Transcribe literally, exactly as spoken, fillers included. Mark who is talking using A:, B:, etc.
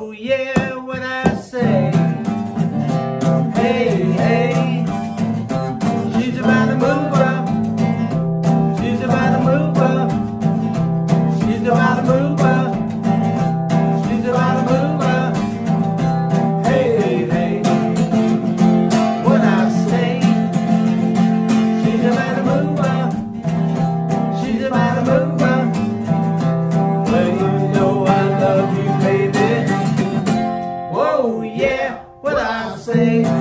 A: Whoa, yeah, what I say. Hey, hey, she's about to move up. She's about to move up. She's about to move up. She's about to move up. Hey, hey, hey, what I say. She's about to move up. She's about to move up. Well, you know I love you, baby. Whoa, yeah, what I say.